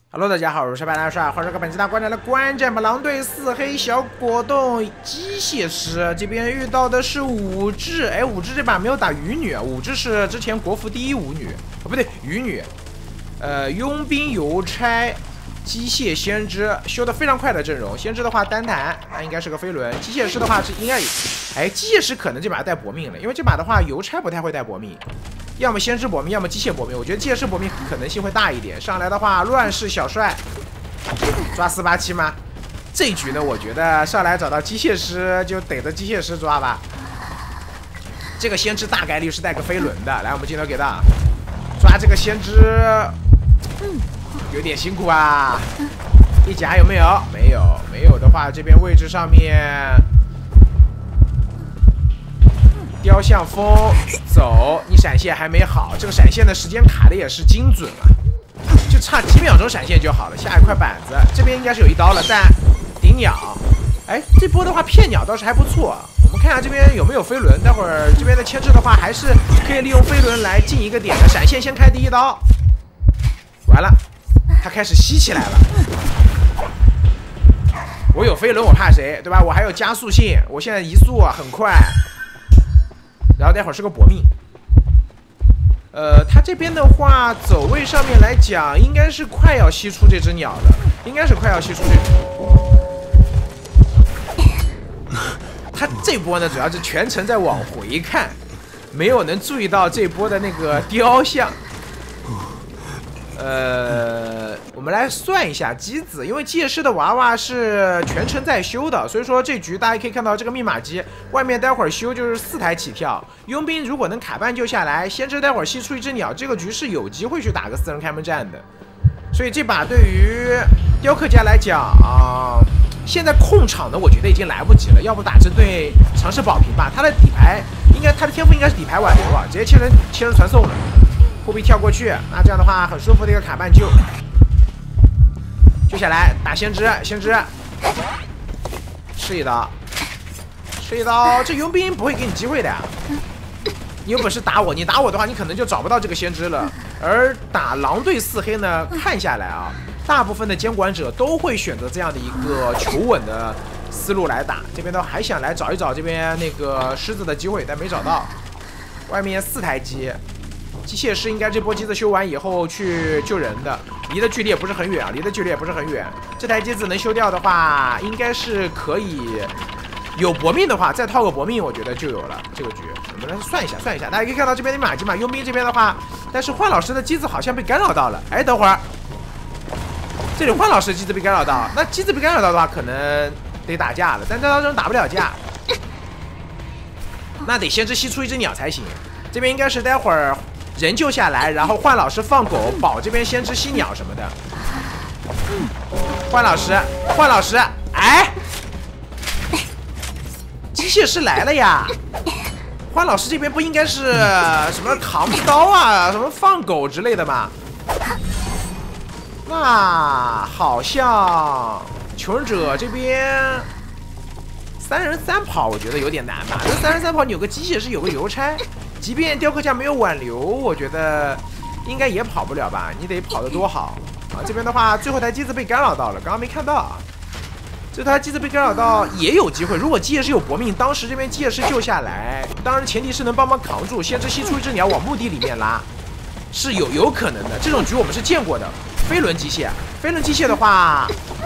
Hello， 大家好，我是白大帅，欢迎收看本期大观战的观战吧。狼队4黑小果冻机械师这边遇到的是武志，哎，武志这把没有打鱼女，武志是之前国服第一舞女，不对，鱼女，佣兵邮差。 机械先知修的非常快的阵容，先知的话单弹，那应该是个飞轮。机械师的话是应该，哎，机械师可能这把带搏命了，因为这把的话邮差不太会带搏命，要么先知搏命，要么机械搏命。我觉得机械师搏命可能性会大一点。上来的话乱世小帅抓487吗？这一局呢，我觉得上来找到机械师就逮着机械师抓吧。这个先知大概率是带个飞轮的，来我们镜头给到，抓这个先知，有点辛苦啊！一甲有没有？没有，没有的话，这边位置上面，雕像风走，你闪现还没好，这个闪现的时间卡的也是精准啊，就差几秒钟闪现就好了。下一块板子，这边应该是有一刀了，但顶鸟，哎，这波的话骗鸟倒是还不错。我们看一下这边有没有飞轮，待会儿这边的牵制的话，还是可以利用飞轮来进一个点的。闪现先开第一刀，完了。 他开始吸起来了，我有飞轮，我怕谁，对吧？我还有加速性，我现在移速啊很快，然后待会儿是个搏命。他这边的话，走位上面来讲，应该是快要吸出这只鸟了，应该是快要吸出这只。他这波呢，主要是全程在往回看，没有能注意到这波的那个雕像。 我们来算一下机子，因为机械师的娃娃是全程在修的，所以说这局大家可以看到这个密码机外面待会儿修就是4台起跳。佣兵如果能卡半救下来，先知待会儿吸出一只鸟，这个局是有机会去打个4人开门战的。所以这把对于雕刻家来讲啊，现在控场的我觉得已经来不及了，要不打针对尝试保平吧。他的底牌应该他的天赋应该是底牌挽留啊，直接切人传送了。 护臂跳过去，那这样的话很舒服的一个卡半救，救下来打先知，先知吃一刀，吃一刀，这佣兵不会给你机会的呀。你有本事打我，你打我的话，你可能就找不到这个先知了。而打狼队4黑呢，看下来啊，大部分的监管者都会选择这样的一个求稳的思路来打。这边呢还想来找一找这边那个狮子的机会，但没找到。外面4台机。 机械师应该这波机子修完以后去救人的，离的距离也不是很远啊，离的距离也不是很远。这台机子能修掉的话，应该是可以有搏命的话，再套个搏命，我觉得就有了这个局。我们来算一下，算一下，大家可以看到这边的马机嘛，佣兵这边的话，但是幻老师的机子好像被干扰到了。哎，等会儿，这里幻老师的机子被干扰到，那机子被干扰到的话，可能得打架了，但这当中打不了架，那得先知吸出一只鸟才行。这边应该是待会儿。 人救下来，然后幻老师放狗保这边先知吸鸟什么的。幻老师，幻老师，哎，机械师来了呀！幻老师这边不应该是什么扛刀啊，什么放狗之类的吗？那好像求生者这边3人3跑，我觉得有点难吧。这3人3跑，你有个机械师，有个邮差。 即便雕刻家没有挽留，我觉得应该也跑不了吧？你得跑得多好啊！这边的话，最后台机子被干扰到了，刚刚没看到啊。这台机子被干扰到也有机会，如果机械师有搏命，当时这边机械师救下来，当然前提是能帮忙扛住，先知吸出一只鸟往墓地里面拉，是有可能的。这种局我们是见过的。飞轮机械，飞轮机械的话，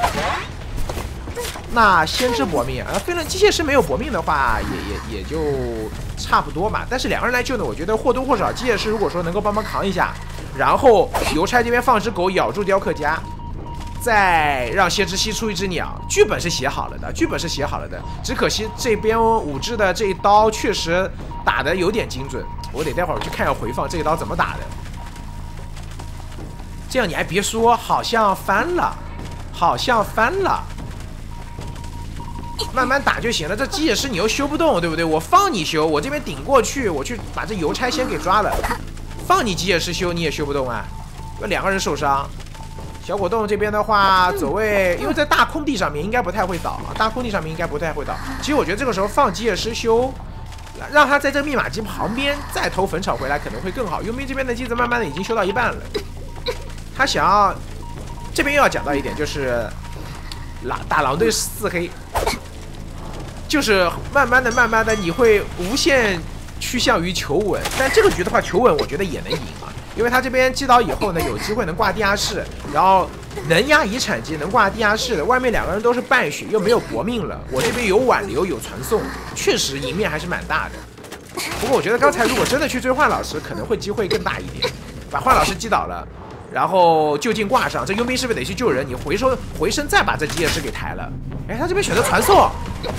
那先知搏命，飞轮机械师没有搏命的话，也就。 差不多嘛，但是2个人来救呢，我觉得或多或少机械师如果说能够帮忙扛一下，然后邮差这边放只狗咬住雕刻家，再让先知吸出一只鸟，剧本是写好了的，剧本是写好了的，只可惜这边武志的这一刀确实打的有点精准，我得待会儿去看下回放这一刀怎么打的。这样你还别说，好像翻了，好像翻了。 慢慢打就行了，这机械师你又修不动，对不对？我放你修，我这边顶过去，我去把这邮差先给抓了。放你机械师修，你也修不动啊。有2个人受伤。小果冻这边的话，走位，因为在大空地上面应该不太会倒啊，大空地上面应该不太会倒。其实我觉得这个时候放机械师修，让他在这个密码机旁边再投坟场回来可能会更好。佣兵这边的机子慢慢的已经修到一半了，他想要这边又要讲到一点，就是打狼队4黑，就是慢慢的你会无限趋向于求稳，但这个局的话求稳我觉得也能赢啊，因为他这边击倒以后呢，有机会能挂地下室，然后能压遗产机，能挂地下室的，外面2个人都是半血，又没有搏命了，我这边有挽留有传送，确实赢面还是蛮大的。不过我觉得刚才如果真的去追幻老师，可能会机会更大一点，把幻老师击倒了。然后就近挂上，这佣兵是不是得去救人？你回身再把这机械师给抬了。哎，他这边选择传送，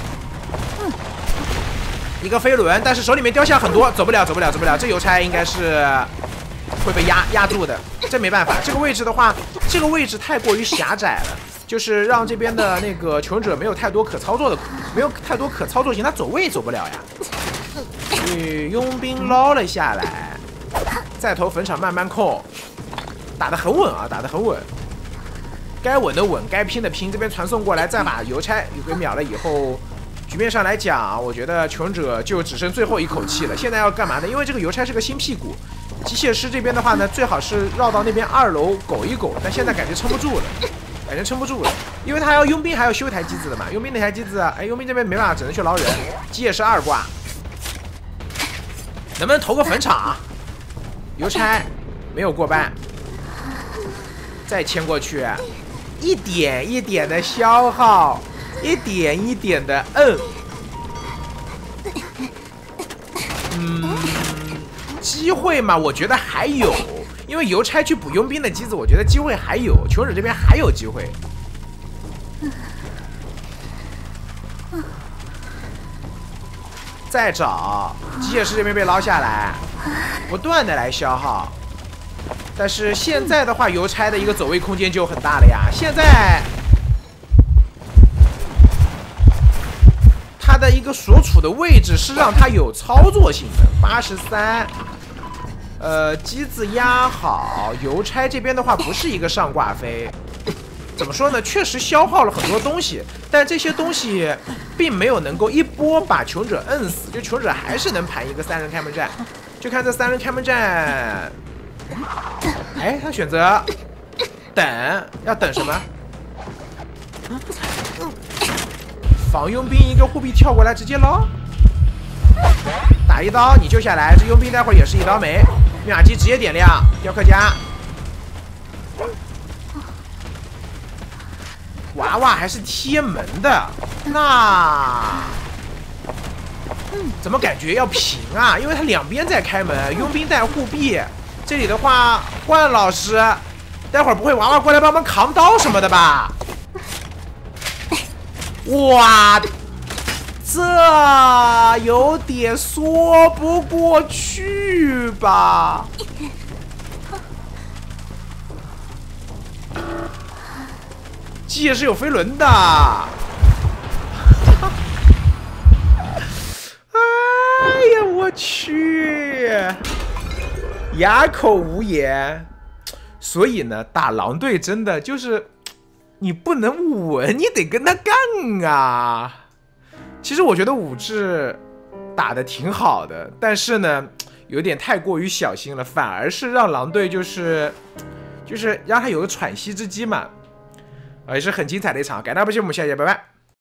一个飞轮，但是手里面雕像很多，走不了。这邮差应该是会被压住的，这没办法。这个位置的话，这个位置太过于狭窄了，就是让这边的那个求生者没有太多可操作性，他走位走不了呀。佣兵捞了下来，再投坟场慢慢控。打得很稳啊，打得很稳，该稳的稳，该拼的拼。这边传送过来，再把邮差给秒了以后，局面上来讲，我觉得求生者就只剩最后一口气了。现在要干嘛呢？因为这个邮差是个新屁股，机械师这边的话呢，最好是绕到那边2楼苟一苟，但现在感觉撑不住了，因为他要佣兵还要修一台机子的嘛。佣兵那台机子，哎，佣兵这边没办法，只能去捞人。机械师2挂，能不能投个坟场？邮差没有过半。再牵过去，一点一点的消耗，一点一点的摁。机会嘛，我觉得还有，因为邮差去补佣兵的机子，我觉得机会还有，求生者这边还有机会。再找机械师这边被捞下来，不断的来消耗。但是现在的话，邮差的一个走位空间就很大了呀。现在他的一个所处的位置是让他有操作性的83，机子压好，邮差这边的话不是一个上挂飞，怎么说呢？确实消耗了很多东西，但这些东西并没有能够一波把求生者摁死，就求生者还是能盘一个3人开门战。就看这3人开门战。哎，他选择等，要等什么？防佣兵一个护臂跳过来，直接捞，打一刀你救下来。这佣兵待会儿也是一刀没，密码机直接点亮，雕刻家。娃娃还是贴门的，那怎么感觉要平啊？因为他两边在开门，佣兵带护臂。这里的话，冠老师，待会儿不会娃娃过来帮忙扛刀什么的吧？哇，这有点说不过去吧？机械是有飞轮的。哎呀，我去！哑口无言。所以呢，打狼队真的就是你不能稳，你得跟他干啊。其实我觉得武志打得挺好的，但是呢，有点太过于小心了，反而是让狼队就是让他有个喘息之机嘛。也是很精彩的一场，感谢大家，我们下期见，拜拜。